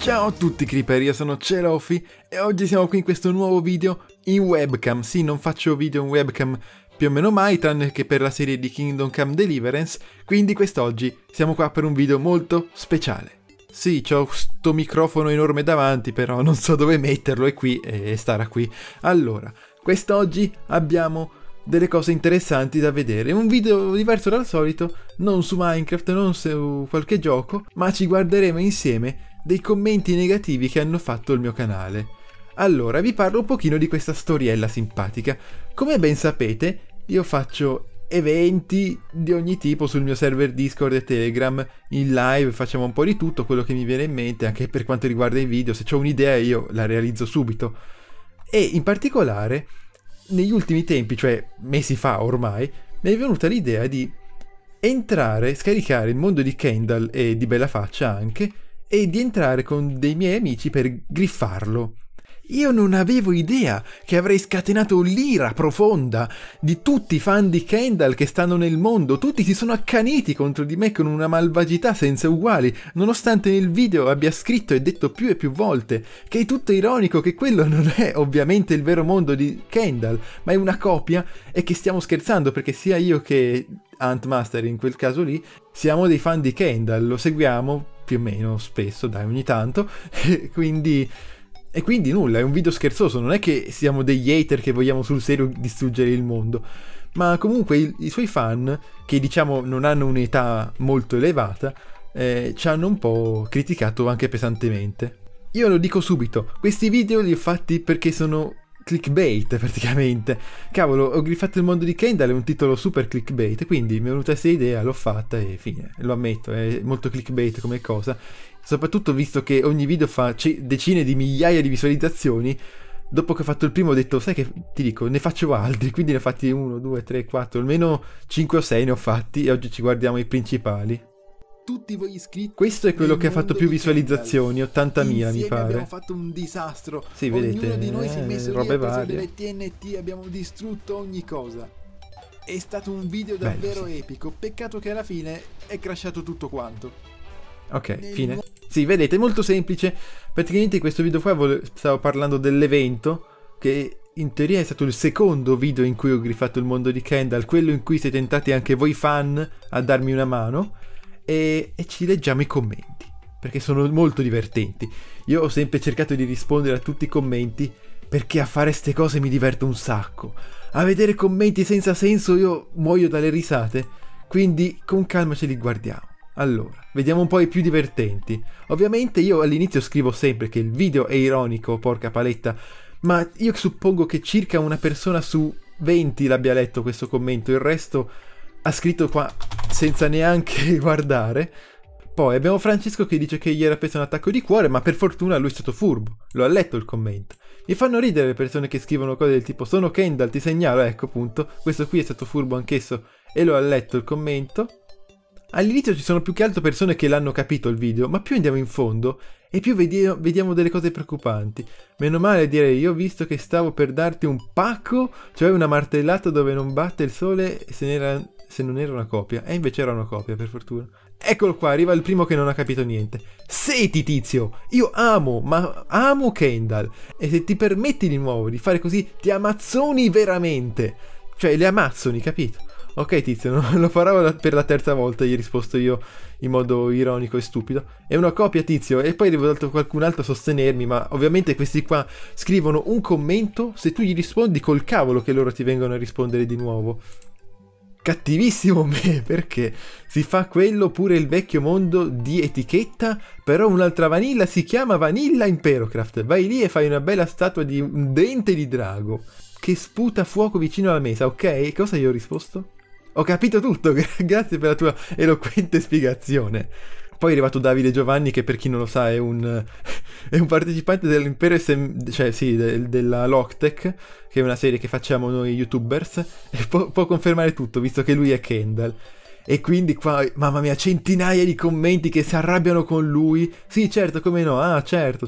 Ciao a tutti Creeper, io sono Celofi e oggi siamo qui in questo nuovo video in webcam. Sì, non faccio video in webcam più o meno mai, tranne che per la serie di Kingdom Come Deliverance, quindi quest'oggi siamo qua per un video molto speciale. Sì, c'ho sto microfono enorme davanti, però non so dove metterlo, è qui e starà qui. Allora, quest'oggi abbiamo delle cose interessanti da vedere, un video diverso dal solito, non su Minecraft, non su qualche gioco, ma ci guarderemo insieme dei commenti negativi che hanno fatto il mio canale. Allora, vi parlo un pochino di questa storiella simpatica. Come ben sapete, io faccio eventi di ogni tipo sul mio server Discord e Telegram, in live, facciamo un po' di tutto, quello che mi viene in mente, anche per quanto riguarda i video, se ho un'idea io la realizzo subito. E in particolare, negli ultimi tempi, cioè mesi fa ormai, mi è venuta l'idea di entrare, scaricare il mondo di Kendall e di Bellafaccia anche, e di entrare con dei miei amici per griffarlo. Io non avevo idea che avrei scatenato l'ira profonda di tutti i fan di Kendall che stanno nel mondo. Tutti si sono accaniti contro di me con una malvagità senza uguali, nonostante nel video abbia scritto e detto più e più volte che è tutto ironico, che quello non è ovviamente il vero mondo di Kendall, ma è una copia, e che stiamo scherzando perché sia io che Huntmaster in quel caso lì siamo dei fan di Kendall, lo seguiamo più o meno spesso, dai, ogni tanto, e quindi nulla, è un video scherzoso, non è che siamo degli hater che vogliamo sul serio distruggere il mondo, ma comunque i suoi fan, che diciamo non hanno un'età molto elevata, ci hanno un po' criticato anche pesantemente. Io lo dico subito, questi video li ho fatti perché sono clickbait praticamente. Cavolo, ho griffato il mondo di Kendall, è un titolo super clickbait, quindi mi è venuta questa idea, l'ho fatta e fine, lo ammetto, è molto clickbait come cosa, soprattutto visto che ogni video fa decine di migliaia di visualizzazioni. Dopo che ho fatto il primo ho detto, sai che ti dico, ne faccio altri, quindi ne ho fatti 1, 2, 3, 4, almeno 5 o 6 ne ho fatti e oggi ci guardiamo i principali. Tutti voi iscritti. Questo è quello che ha fatto più visualizzazioni, 80.000 mi pare. Abbiamo fatto un disastro. Sì, vedete, ognuno di noi si è messo lì, ha preso delle TNT, abbiamo distrutto ogni cosa. È stato un video davvero epico, peccato che alla fine è crashato tutto quanto. Ok, fine. Sì, vedete, è molto semplice. Praticamente in questo video qua stavo parlando dell'evento, che in teoria è stato il secondo video in cui ho griffato il mondo di Kendall, quello in cui siete entrati anche voi fan a darmi una mano. E ci leggiamo i commenti, perché sono molto divertenti. Io ho sempre cercato di rispondere a tutti i commenti, perché a fare ste cose mi diverto un sacco. A vedere commenti senza senso io muoio dalle risate, quindi con calma ce li guardiamo. Allora, vediamo un po' i più divertenti. Ovviamente io all'inizio scrivo sempre che il video è ironico, porca paletta, ma io suppongo che circa una persona su 20 l'abbia letto questo commento, il resto ha scritto qua senza neanche guardare. Poi abbiamo Francesco che dice che gli era preso un attacco di cuore, ma per fortuna lui è stato furbo, lo ha letto il commento. Mi fanno ridere le persone che scrivono cose del tipo sono Kendall, ti segnalo, ecco appunto, questo qui è stato furbo anch'esso e lo ha letto il commento. All'inizio ci sono più che altro persone che l'hanno capito il video, ma più andiamo in fondo e più vediamo delle cose preoccupanti. Meno male, direi, io ho visto che stavo per darti un pacco, cioè una martellata dove non batte il sole se non era una copia, e invece era una copia, per fortuna. Eccolo qua, arriva il primo che non ha capito niente. Senti tizio, io amo Kendall, e se ti permetti di nuovo di fare così ti amazzoni veramente, cioè le amazzoni, capito? Ok tizio, non lo farò per la terza volta, gli ho risposto io in modo ironico e stupido. È una copia tizio, e poi è arrivato qualcun altro a sostenermi, ma ovviamente questi qua scrivono un commento, se tu gli rispondi col cavolo che loro ti vengono a rispondere di nuovo. Cattivissimo me, perché si fa quello pure il vecchio mondo di etichetta, però un'altra vanilla si chiama Vanilla Imperocraft. Vai lì e fai una bella statua di un dente di drago che sputa fuoco vicino alla mesa, ok? Cosa gli ho risposto? Ho capito tutto, grazie per la tua eloquente spiegazione. Poi è arrivato Davide Giovanni, che per chi non lo sa è un partecipante dell'Impero cioè sì, della Loctech, che è una serie che facciamo noi youtubers, e può confermare tutto, visto che lui è Kendall. E quindi qua, mamma mia, centinaia di commenti che si arrabbiano con lui. Sì, certo, come no, ah, certo.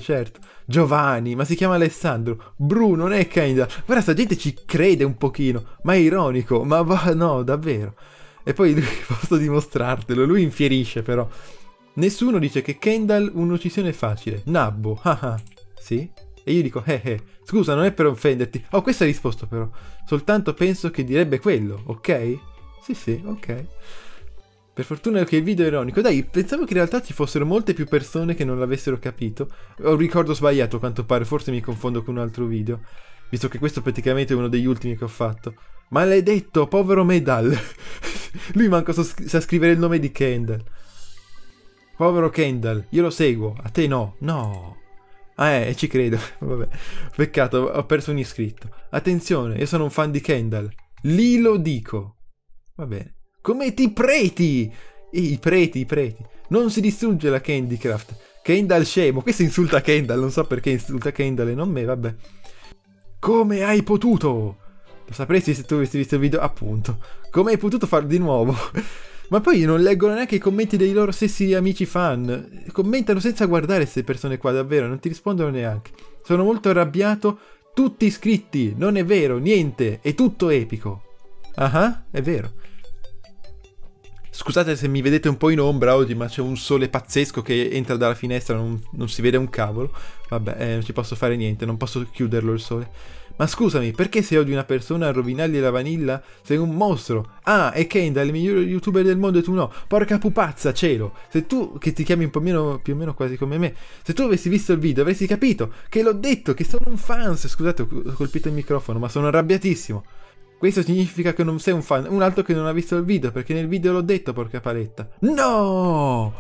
Giovanni, ma si chiama Alessandro. Bruno, non è Kendall. Guarda, sta gente ci crede un pochino, ma è ironico, ma no, davvero. E poi lui, posso dimostrartelo, lui infierisce però. Nessuno dice che Kendall un'uccisione è facile. Nabbo, haha. Sì? E io dico, scusa, non è per offenderti. Oh, questo ha risposto però. Soltanto penso che direbbe quello, ok? Sì, ok. Per fortuna che il video è ironico. Dai, pensavo che in realtà ci fossero molte più persone che non l'avessero capito. Ho un ricordo sbagliato a quanto pare, forse mi confondo con un altro video. Visto che questo praticamente è uno degli ultimi che ho fatto. Maledetto, povero Medal. Lui manco sa scrivere il nome di Kendall. Povero Kendall, io lo seguo, a te no. No. Ah, ci credo. Vabbè. Peccato, ho perso un iscritto. Attenzione, io sono un fan di Kendall. Lì lo dico. Va bene. Come ti preti! I preti. Non si distrugge la Candy Craft. Kendall scemo. Questo insulta Kendall. Non so perché insulta Kendall e non me, vabbè. Come hai potuto? Lo sapresti se tu avessi visto il video, appunto. Come hai potuto farlo di nuovo? Ma poi non leggono neanche i commenti dei loro stessi amici fan. Commentano senza guardare queste persone qua, davvero. Non ti rispondono neanche. Sono molto arrabbiato. Tutti iscritti. Non è vero, niente. È tutto epico. Ah, è vero. Scusate se mi vedete un po' in ombra oggi, ma c'è un sole pazzesco che entra dalla finestra, non si vede un cavolo. Vabbè, non ci posso fare niente, non posso chiuderlo il sole. Ma scusami, perché se odi una persona a rovinargli la vanilla? Sei un mostro. Ah, e Kendall, il migliore youtuber del mondo e tu no. Porca pupazza, cielo. Se tu, che ti chiami più o meno quasi come me, se tu avessi visto il video avresti capito che l'ho detto, che sono un fan. Scusate, ho colpito il microfono, ma sono arrabbiatissimo. Questo significa che non sei un fan. Un altro che non ha visto il video, perché nel video l'ho detto, porca paletta. No!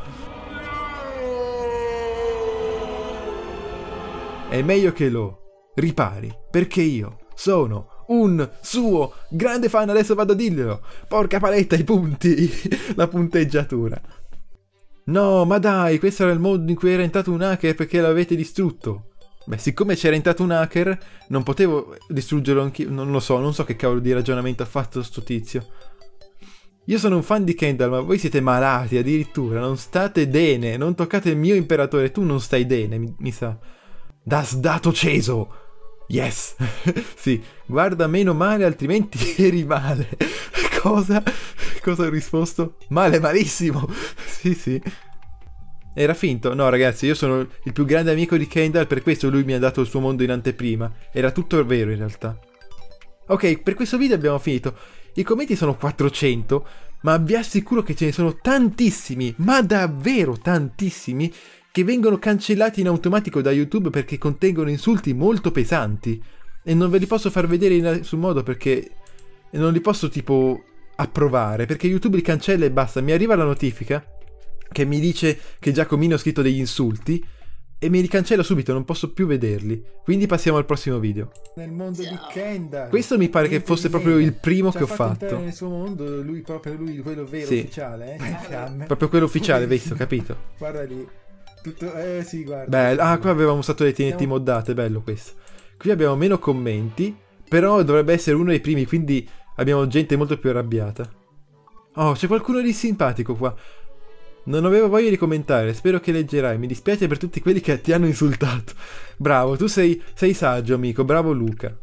È meglio che lo ripari, perché io sono un suo grande fan. Adesso vado a dirglielo. Porca paletta, i punti. La punteggiatura. No, ma dai, questo era il modo in cui era entrato un hacker perché l'avete distrutto. Beh, siccome c'era entrato un hacker, non potevo distruggerlo anch'io. Non lo so, non so che cavolo di ragionamento ha fatto sto tizio. Io sono un fan di Kendall, ma voi siete malati addirittura. Non state bene, non toccate il mio imperatore. Tu non stai bene, mi sa. Das dato ceso. Yes. Sì, guarda, meno male, altrimenti eri male. Cosa? Cosa ho risposto? Male, malissimo. Sì. Era finto? No ragazzi, io sono il più grande amico di Kendall, per questo lui mi ha dato il suo mondo in anteprima. Era tutto vero in realtà. Ok, per questo video abbiamo finito. I commenti sono 400, ma vi assicuro che ce ne sono tantissimi, ma davvero tantissimi, che vengono cancellati in automatico da YouTube perché contengono insulti molto pesanti. E non ve li posso far vedere in nessun modo perché non li posso tipo approvare, perché YouTube li cancella e basta. Mi arriva la notifica che mi dice che Giacomino ha scritto degli insulti e mi ricancella subito, non posso più vederli. Quindi passiamo al prossimo video. Nel mondo di Kendall. Questo mi pare che fosse proprio il primo che ho fatto. Nel suo mondo, lui proprio lui, quello vero, sì, ufficiale, proprio quello ufficiale, visto, capito? Guarda lì. Tutto, sì, guarda. Bello. Qua avevamo usato le TNT moddate, bello questo. Qui abbiamo meno commenti, però dovrebbe essere uno dei primi, quindi abbiamo gente molto più arrabbiata. Oh, c'è qualcuno di simpatico qua. Non avevo voglia di commentare, spero che leggerai, mi dispiace per tutti quelli che ti hanno insultato. Bravo, tu sei saggio amico, bravo Luca.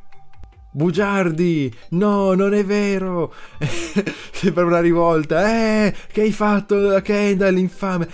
Bugiardi, no, non è vero. Sembra una rivolta. Che hai fatto, Kendall, infame.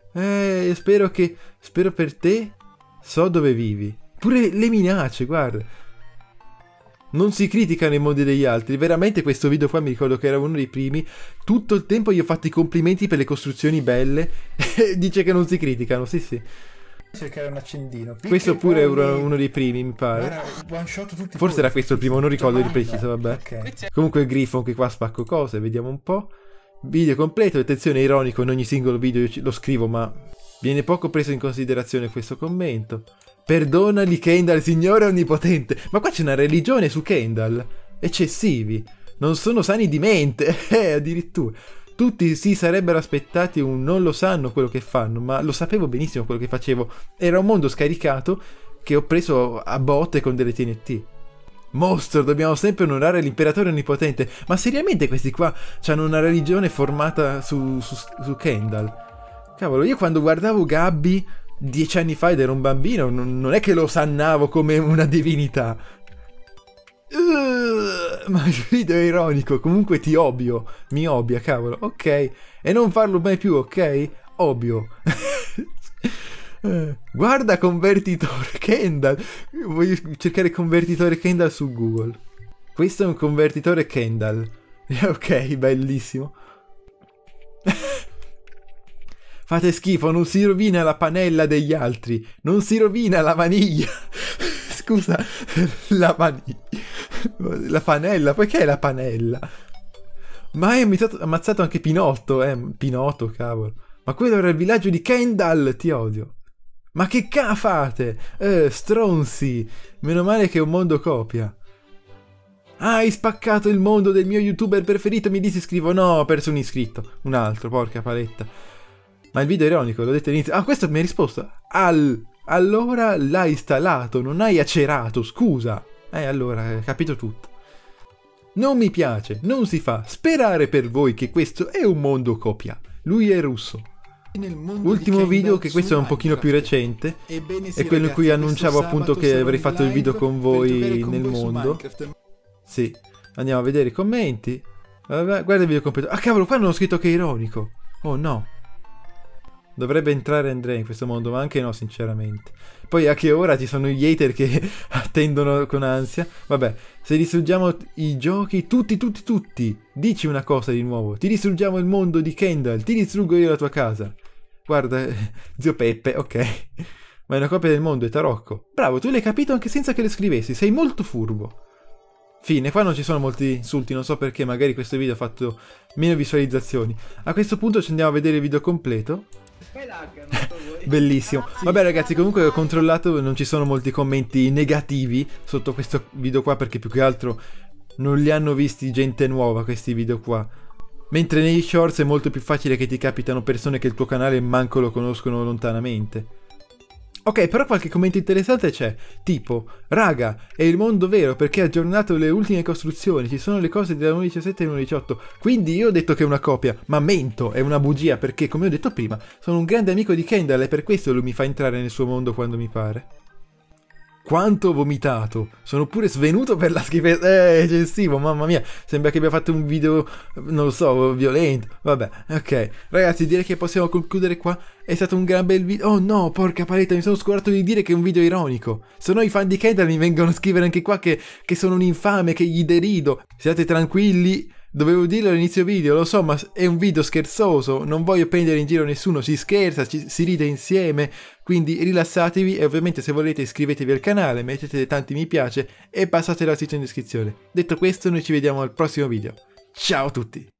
Spero per te, so dove vivi. Pure le minacce, guarda. Non si criticano i mondi degli altri. Veramente questo video qua mi ricordo che era uno dei primi. Tutto il tempo gli ho fatto i complimenti per le costruzioni belle. E dice che non si criticano, sì. Cercare un accendino. Questo pure era uno dei primi, mi pare. Forse era questo il primo, non ricordo di preciso, vabbè. Okay. Comunque il Griffon che qua spacco cose, vediamo un po'. Video completo, attenzione, ironico, in ogni singolo video io lo scrivo, ma viene poco preso in considerazione questo commento. Perdonali Kendall, Signore Onnipotente. Ma qua c'è una religione su Kendall. Eccessivi. Non sono sani di mente. Addirittura. Tutti si sarebbero aspettati un non lo sanno quello che fanno, ma lo sapevo benissimo quello che facevo. Era un mondo scaricato che ho preso a botte con delle TNT. Mostro, dobbiamo sempre onorare l'imperatore onnipotente. Ma seriamente questi qua hanno una religione formata su Kendall? Cavolo, io quando guardavo Gabby 10 anni fa ed ero un bambino, non è che lo sannavo come una divinità. Ma il video è ironico, comunque ti obbio, mi obbia, cavolo, ok? E non farlo mai più, ok? ovvio. Guarda convertitore Kendall. Voglio cercare convertitore Kendall su Google. Questo è un convertitore Kendall. Ok, bellissimo. Fate schifo, non si rovina la panella degli altri. Non si rovina la vaniglia. Scusa, la vaniglia. La panella, perché è la panella? Ma hai ammazzato anche Pinotto, Pinotto, cavolo. Ma quello era il villaggio di Kendall, ti odio. Ma che fate? Stronzi. Meno male che è un mondo copia. Hai spaccato il mondo del mio youtuber preferito, mi disiscrivo. No, ho perso un iscritto. Un altro, porca paletta. Ma il video è ironico, l'ho detto all'inizio. Ah, questo mi ha risposto. Allora l'hai installato, non hai acerato, scusa. Allora, capito tutto. Non mi piace, non si fa. Sperare per voi che questo è un mondo copia. Lui è russo. Ultimo video, che questo è un pochino più recente, è quello in cui annunciavo appunto che avrei fatto il video con voi nel mondo. Sì, andiamo a vedere i commenti. Guarda il video completo. Ah cavolo, qua non ho scritto che è ironico. Oh no. Dovrebbe entrare Andrea in questo mondo, ma anche no, sinceramente. Poi a che ora ci sono gli hater che attendono con ansia. Vabbè, se distruggiamo i giochi, tutti, dici una cosa di nuovo. Ti distruggiamo il mondo di Kendall, ti distruggo io la tua casa. Guarda, zio Peppe, ok. Ma è una copia del mondo, è tarocco. Bravo, tu l'hai capito anche senza che lo scrivessi, sei molto furbo. Fine, qua non ci sono molti insulti, non so perché, magari questo video ha fatto meno visualizzazioni. A questo punto ci andiamo a vedere il video completo. Bellissimo. Vabbè ragazzi, comunque ho controllato, non ci sono molti commenti negativi sotto questo video qua, perché più che altro non li hanno visti gente nuova questi video qua. Mentre negli shorts è molto più facile che ti capitano persone che il tuo canale manco lo conoscono lontanamente. Ok, però qualche commento interessante c'è, tipo, raga, è il mondo vero perché ha aggiornato le ultime costruzioni, ci sono le cose della 1.17 e 1.18, quindi io ho detto che è una copia, ma mento, è una bugia perché, come ho detto prima, sono un grande amico di Kendall e per questo lui mi fa entrare nel suo mondo quando mi pare. Quanto ho vomitato, sono pure svenuto per la schifezza, eccessivo, mamma mia, sembra che abbia fatto un video, non lo so, violento, vabbè, ok, ragazzi direi che possiamo concludere qua, è stato un gran bel video, oh no, porca paletta, mi sono scordato di dire che è un video ironico, se no i fan di Kendall mi vengono a scrivere anche qua che sono un infame, che gli derido, siate tranquilli. Dovevo dirlo all'inizio video, lo so, ma è un video scherzoso, non voglio prendere in giro nessuno, si scherza, si ride insieme, quindi rilassatevi e ovviamente se volete iscrivetevi al canale, mettete tanti mi piace e passate la sito in descrizione. Detto questo, noi ci vediamo al prossimo video. Ciao a tutti!